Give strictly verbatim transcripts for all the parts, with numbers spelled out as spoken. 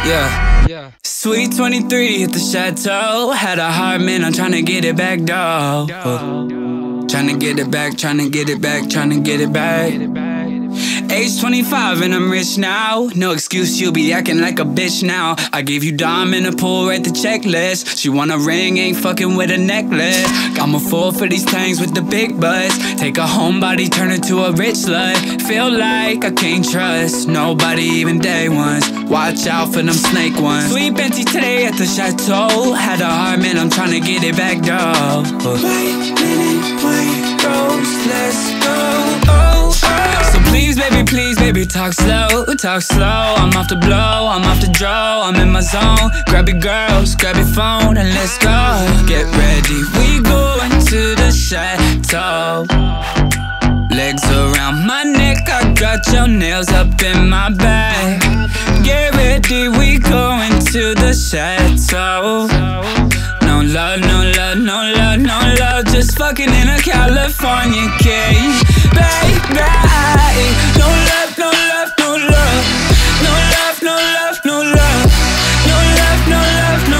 Yeah, yeah. Sweet twenty-three at the chateau. Had a heart, man, I'm tryna get it back, dawg. Tryna get it back, tryna get it back, tryna get it back. Age twenty-five and I'm rich now. No excuse, you'll be acting like a bitch now. I gave you dime in the pool, write the checklist. She want a ring, ain't fucking with a necklace. Got my full for these tangs with the big butts. Take a homebody, turn her to a rich slut. Feel like I can't trust nobody, even day ones. Watch out for them snake ones. Sweet Benty today at the chateau. Had a heart, man, I'm tryna get it back, dawg. White linen, white rose, let's go. Oh, oh. So please, baby, please, baby, talk slow, talk slow. I'm off the blow, I'm off the draw, I'm in my zone. Grab your girls, grab your phone, and let's go. Get ready, we going to the chateau. Legs around my neck, I got your nails up in my bag. Get ready, we going to the chateau. No love, no love, no love, no love. Just fucking in a California king, baby. No love, no love, no love. No love, no love, no love. No love, no love, no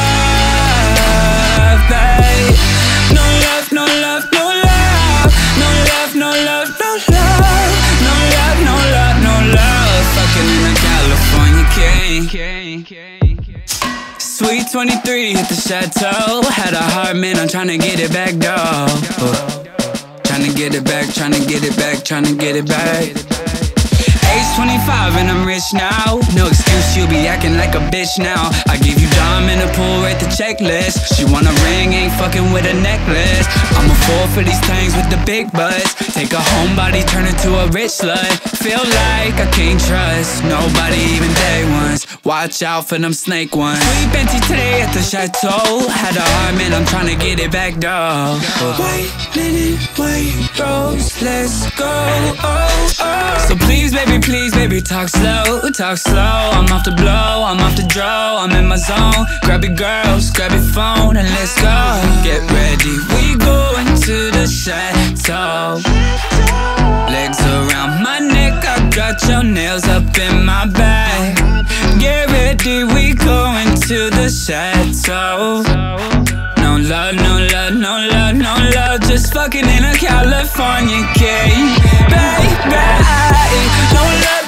love, babe. No love, no love, no love. No love, no love, no love. No love, no love, no love. Fucking in a California king. Sweet twenty-three at the chateau. Had a heart, man, I'm tryna get it back, dawg. Tryna get it back, tryna get it back, tryna get it back. Age twenty-five and I'm rich now. No excuse, you'll be acting like a bitch now. I give you dime in the pool, write the checklist. She want a ring, ain't fucking with a necklace. I'm a fool for these things with the big butts. Take a homebody, turn her to a rich slut. Feel like I can't trust nobody, even day ones. Watch out for them snake ones. Sweet Benty today at the chateau. Had a heart, man, I'm tryna get it back, dawg. White linen, white rose, let's go. Oh, oh. So please, baby, please, baby, talk slow, talk slow. I'm off the blow, I'm off the draw, I'm in my zone. Grab your girls, grab your phone, and let's go. Get ready, we going to the chateau. Legs around my neck, I got your nails up in my bag. Get ready, we going to the chateau. No love, no love, no love, no love. Just fucking in a California king, baby. No love.